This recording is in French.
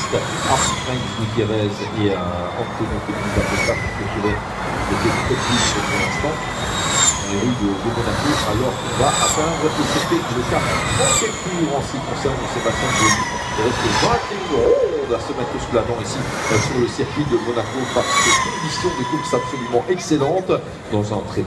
finalistes, Frank Gutiérrez et Antonio Costa, qui était très plus pour l'instant dans les rues de Monaco, alors qu'on va atteindre le circuit de cap Montecourt en ce qui concerne Sébastien Buemi. Il reste 21 rondes à se mettre sous la dent ici sur le circuit de Monaco, parce que conditions de course absolument excellentes dans un très